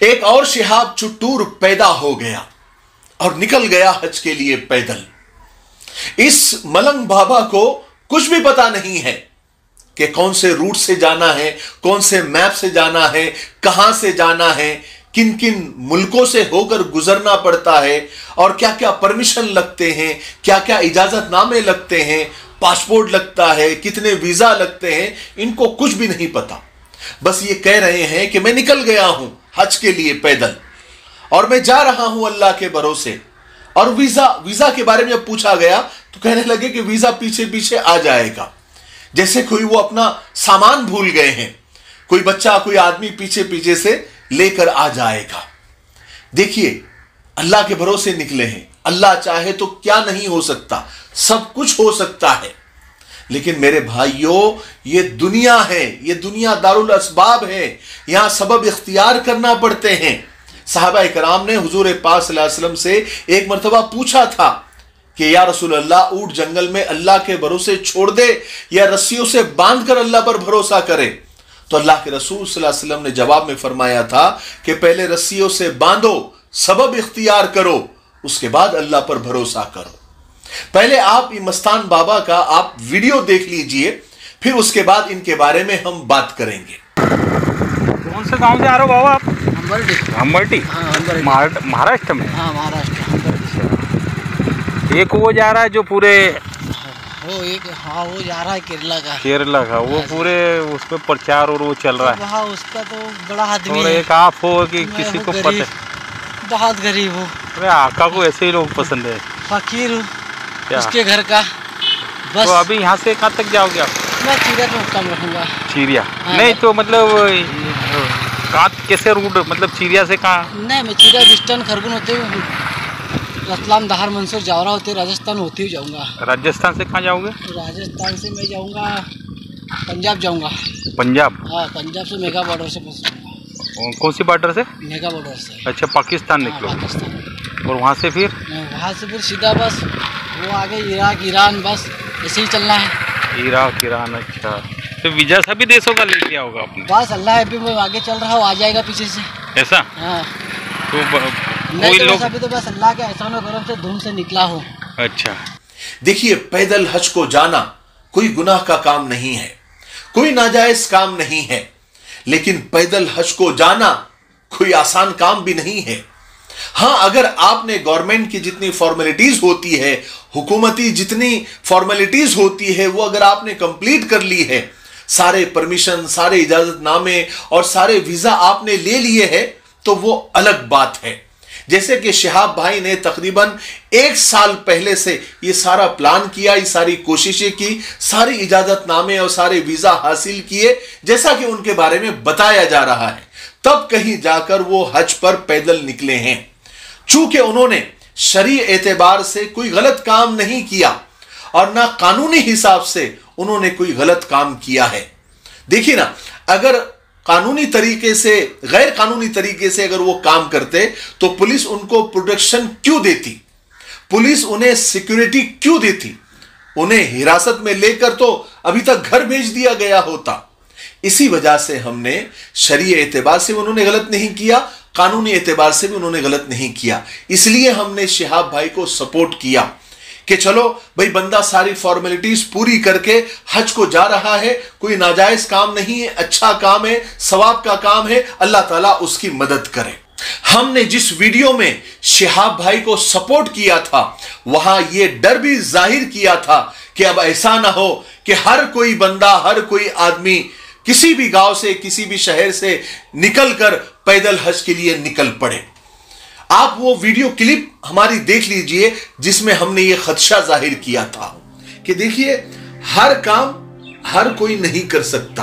एक और शिहाब चुट्टूर पैदा हो गया और निकल गया हज के लिए पैदल। इस मलंग बाबा को कुछ भी पता नहीं है कि कौन से रूट से जाना है, कौन से मैप से जाना है, कहां से जाना है, किन किन मुल्कों से होकर गुजरना पड़ता है और क्या क्या परमिशन लगते हैं, क्या क्या इजाजतनामे लगते हैं, पासपोर्ट लगता है, कितने वीजा लगते हैं, इनको कुछ भी नहीं पता। बस ये कह रहे हैं कि मैं निकल गया हूं हज के लिए पैदल और मैं जा रहा हूं अल्लाह के भरोसे। और वीजा के बारे में जब पूछा गया तो कहने लगे कि वीजा पीछे पीछे आ जाएगा, जैसे कोई वो अपना सामान भूल गए हैं, कोई बच्चा कोई आदमी पीछे पीछे से लेकर आ जाएगा। देखिए, अल्लाह के भरोसे निकले हैं, अल्लाह चाहे तो क्या नहीं हो सकता, सब कुछ हो सकता है। लेकिन मेरे भाइयों, ये दुनिया है, ये दुनिया दारुल असबाब है, यहां सबब इख्तियार करना पड़ते हैं। सहाबा इकराम ने हुजूर पाक सल्लल्लाहु अलैहि वसल्लम से एक मरतबा पूछा था कि या रसूल अल्लाह, ऊंट जंगल में अल्लाह के भरोसे छोड़ दे या रस्सियों से बांधकर अल्लाह पर भरोसा करे? तो अल्लाह के रसूल सल्लल्लाहु अलैहि वसल्लम ने जवाब में फरमाया था कि पहले रस्सियों से बांधो, सबब इख्तियार करो, उसके बाद अल्लाह पर भरोसा करो। पहले आप मस्तान बाबा का आप वीडियो देख लीजिए, फिर उसके बाद इनके बारे में हम बात करेंगे। कौन से गांव से आ रहे हो बाबा आप? हम्बर्टी। महाराष्ट्र में? हाँ, महाराष्ट्र। एक वो जा रहा है जो पूरे वो जा रहा है केरला का वो पूरे उस पर प्रचार और वो चल रहा है। वहाँ उसका तो बड़ा आदमी और है। एक आप हो कि किसी को पता? बहुत गरीब हूँ। अरे आका को ऐसे ही लोग पसंद है। फकीर हूँ क्या? उसके घर का बस। तो अभी यहाँ से कहाँ तक जाओगे आप? मैं चिड़िया में काम रखूँगा। चिड़िया? हाँ, नहीं तो मतलब कहाँ कैसे रूट, मतलब चिड़िया से कहाँ? नहीं, मैं चिड़िया बिस्टन खरगोन होते हुए रतलाम दहार मंसूर जावरा होते राजस्थान होते हुए जाऊँगा। राजस्थान से कहाँ जाओगे? राजस्थान से मैं जाऊँगा पंजाब जाऊँगा। पंजाब? हाँ, पंजाब से मेगा बॉर्डर से कौन सी बॉर्डर से? मेगा बॉर्डर से। अच्छा, पाकिस्तान निकलो? पाकिस्तान। और वहाँ से फिर? वहाँ से फिर सीधा बस वो आगे इराक ईरान, बस ऐसे ही चलना है। Iraq Iran? अच्छा, तो वीजा सभी देशों का ले लिया होगा आपने? बस अल्लाह अभी मैं आगे चल रहा हूँ, आ जाएगा पीछे से। ऐसा? हाँ। तो कोई लोग अभी तो बस अल्लाह के एहसान और करम से धूम से निकला हूँ। अच्छा, देखिए, पैदल हज को जाना कोई गुनाह का काम नहीं है, कोई नाजायज काम नहीं है, लेकिन पैदल हज को जाना कोई आसान काम भी नहीं है। हां, अगर आपने गवर्नमेंट की जितनी फॉर्मेलिटीज होती है, हुकूमती जितनी फॉर्मेलिटीज होती है, वो अगर आपने कंप्लीट कर ली है, सारे परमिशन, सारे इजाजतनामे और सारे वीजा आपने ले लिए हैं, तो वो अलग बात है। जैसे कि शिहाब भाई ने तकरीबन 1 साल पहले से ये सारा प्लान किया, ये सारी कोशिशें की, सारी इजाजतनामे और सारे वीजा हासिल किए, जैसा कि उनके बारे में बताया जा रहा है, तब कहीं जाकर वो हज पर पैदल निकले हैं। चूंकि उन्होंने शरीय एतबार से कोई गलत काम नहीं किया और ना कानूनी हिसाब से उन्होंने कोई गलत काम किया है। देखिए ना, अगर कानूनी तरीके से, गैर कानूनी तरीके से अगर वो काम करते तो पुलिस उनको प्रोटेक्शन क्यों देती, पुलिस उन्हें सिक्योरिटी क्यों देती, उन्हें हिरासत में लेकर तो अभी तक घर भेज दिया गया होता। इसी वजह से हमने शरीय एतबार से उन्होंने गलत नहीं किया, कानूनी एतबार से भी उन्होंने गलत नहीं किया, इसलिए हमने शिहाब भाई को सपोर्ट किया कि चलो भाई, बंदा सारी फॉर्मेलिटीज पूरी करके हज को जा रहा है, कोई नाजायज काम नहीं है, अच्छा काम है, सवाब का काम है, अल्लाह ताला उसकी मदद करे। हमने जिस वीडियो में शिहाब भाई को सपोर्ट किया था, वहां यह डर भी जाहिर किया था कि अब ऐसा ना हो कि हर कोई बंदा, हर कोई आदमी किसी भी गांव से, किसी भी शहर से निकलकर पैदल हज के लिए निकल पड़े। आप वो वीडियो क्लिप हमारी देख लीजिए जिसमें हमने ये खदशा जाहिर किया था कि देखिए, हर काम हर कोई नहीं कर सकता,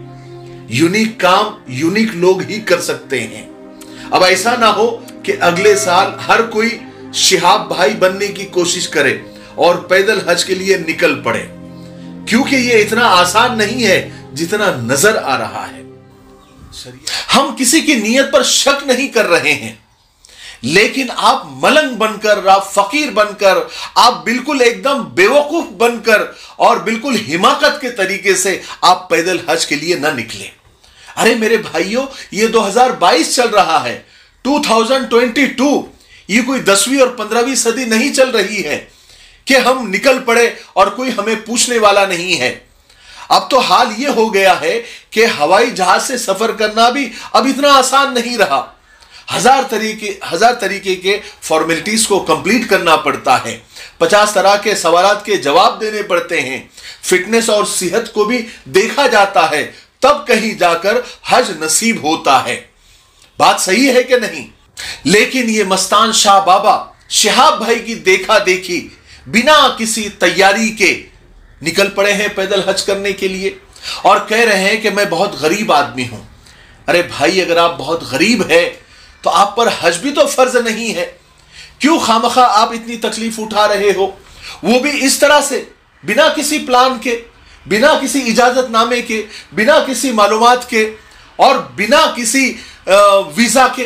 यूनिक काम यूनिक लोग ही कर सकते हैं। अब ऐसा ना हो कि अगले साल हर कोई शिहाब भाई बनने की कोशिश करे और पैदल हज के लिए निकल पड़े, क्योंकि ये इतना आसान नहीं है जितना नजर आ रहा है। हम किसी की नीयत पर शक नहीं कर रहे हैं, लेकिन आप मलंग बनकर, आप फकीर बनकर, आप बिल्कुल एकदम बेवकूफ बनकर और बिल्कुल हिमाकत के तरीके से आप पैदल हज के लिए ना निकले। अरे मेरे भाइयों, ये 2022 चल रहा है, 2022 ये कोई 10वीं और 15वीं सदी नहीं चल रही है कि हम निकल पड़े और कोई हमें पूछने वाला नहीं है। अब तो हाल ये हो गया है कि हवाई जहाज से सफर करना भी अब इतना आसान नहीं रहा। हजार तरीके के फॉर्मेलिटीज को कंप्लीट करना पड़ता है, 50 तरह के सवालात के जवाब देने पड़ते हैं, फिटनेस और सेहत को भी देखा जाता है, तब कहीं जाकर हज नसीब होता है। बात सही है कि नहीं? लेकिन ये मस्तान शाह बाबा शिहाब भाई की देखा देखी बिना किसी तैयारी के निकल पड़े हैं पैदल हज करने के लिए और कह रहे हैं कि मैं बहुत गरीब आदमी हूं। अरे भाई, अगर आप बहुत गरीब है तो आप पर हज भी तो फर्ज नहीं है। क्यों खामखा आप इतनी तकलीफ उठा रहे हो, वो भी इस तरह से, बिना किसी प्लान के, बिना किसी इजाजतनामे के, बिना किसी मालूमात के और बिना किसी वीजा के।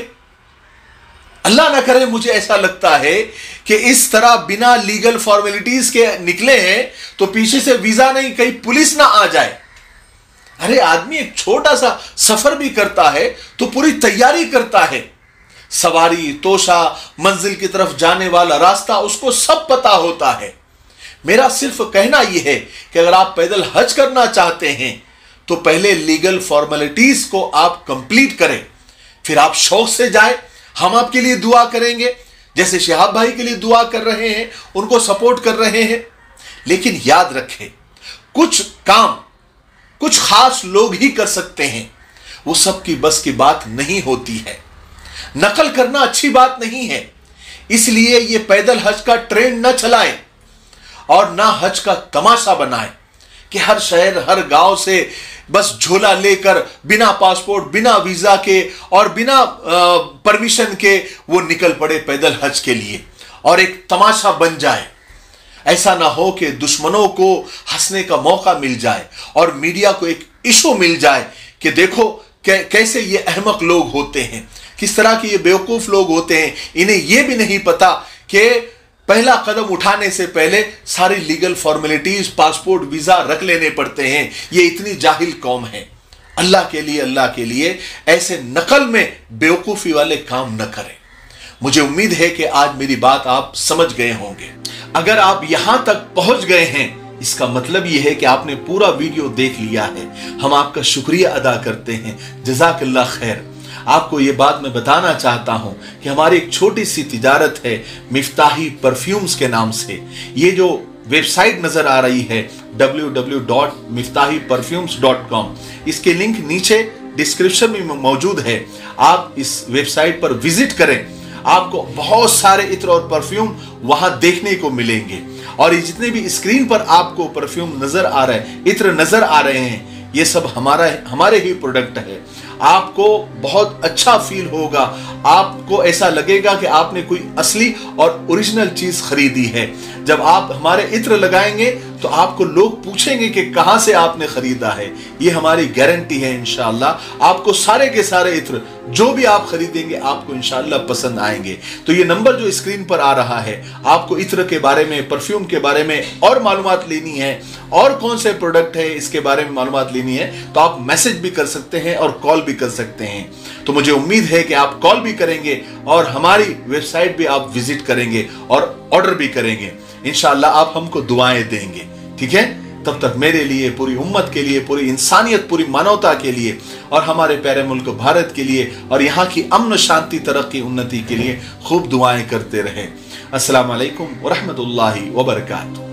अल्लाह ना करे, मुझे ऐसा लगता है कि इस तरह बिना लीगल फॉर्मेलिटीज के निकले हैं तो पीछे से वीजा नहीं, कहीं पुलिस ना आ जाए। अरे आदमी एक छोटा सा सफर भी करता है तो पूरी तैयारी करता है, सवारी, तोशा, मंजिल की तरफ जाने वाला रास्ता उसको सब पता होता है। मेरा सिर्फ कहना यह है कि अगर आप पैदल हज करना चाहते हैं तो पहले लीगल फॉर्मेलिटीज को आप कंप्लीट करें, फिर आप शौक से जाए। हम आपके लिए दुआ करेंगे, जैसे शिहाब भाई के लिए दुआ कर रहे हैं, उनको सपोर्ट कर रहे हैं। लेकिन याद रखें, कुछ काम कुछ खास लोग ही कर सकते हैं, वो सबकी बस की बात नहीं होती है। नकल करना अच्छी बात नहीं है, इसलिए ये पैदल हज का ट्रेंड न चलाएं और ना हज का तमाशा बनाएं कि हर शहर हर गांव से बस झोला लेकर बिना पासपोर्ट, बिना वीजा के और बिना परमिशन के वो निकल पड़े पैदल हज के लिए और एक तमाशा बन जाए। ऐसा ना हो कि दुश्मनों को हंसने का मौका मिल जाए और मीडिया को एक इशू मिल जाए कि देखो कैसे ये अहमक लोग होते हैं, किस तरह के ये बेवकूफ लोग होते हैं। इन्हें ये भी नहीं पता कि पहला कदम उठाने से पहले सारी लीगल फॉर्मेलिटीज, पासपोर्ट, वीजा रख लेने पड़ते हैं। ये इतनी जाहिल कौम है। अल्लाह के लिए ऐसे नकल में बेवकूफी वाले काम न करें। मुझे उम्मीद है कि आज मेरी बात आप समझ गए होंगे। अगर आप यहां तक पहुंच गए हैं, इसका मतलब यह है कि आपने पूरा वीडियो देख लिया है। हम आपका शुक्रिया अदा करते हैं, जज़ाकल्लाह खैर। आपको ये बात मैं बताना चाहता हूं कि हमारी एक छोटी सी तिजारत है मिफ्ताही परफ्यूम्स के नाम से। ये जो वेबसाइट नजर आ रही है www.miftahiperfumes.com, इसके लिंक नीचे डिस्क्रिप्शन में मौजूद है। आप इस वेबसाइट पर विजिट करें, आपको बहुत सारे इत्र और परफ्यूम वहां देखने को मिलेंगे। और ये जितने भी स्क्रीन पर आपको परफ्यूम नजर आ रहे हैं, इत्र नजर आ रहे हैं, ये सब हमारे ही प्रोडक्ट है। आपको बहुत अच्छा फील होगा, आपको ऐसा लगेगा कि आपने कोई असली और ओरिजिनल चीज खरीदी है। जब आप हमारे इत्र लगाएंगे तो आपको लोग पूछेंगे कि कहां से आपने खरीदा है। ये हमारी गारंटी है। इंशाअल्लाह आपको सारे के सारे इत्र जो भी आप खरीदेंगे आपको इंशाअल्लाह पसंद आएंगे। तो ये नंबर जो स्क्रीन पर आ रहा है, आपको इत्र के बारे में, परफ्यूम के बारे में और मालूमात लेनी है और कौन से प्रोडक्ट है इसके बारे में मालूमात लेनी है, तो आप मैसेज भी कर सकते हैं और कॉल भी कर सकते हैं। तो मुझे उम्मीद है कि आप कॉल भी करेंगे और हमारी वेबसाइट भी आप विजिट करेंगे और ऑर्डर भी करेंगे। इंशाअल्लाह आप हमको दुआएं देंगे, ठीक है? तब तक मेरे लिए, पूरी उम्मत के लिए, पूरी इंसानियत, पूरी मानवता के लिए और हमारे प्यारे मुल्क भारत के लिए और यहाँ की अमन, शांति, तरक्की, उन्नति के लिए खूब दुआएं करते रहें। अस्सलाम वालेकुम व रहमतुल्लाहि व बरकातहू।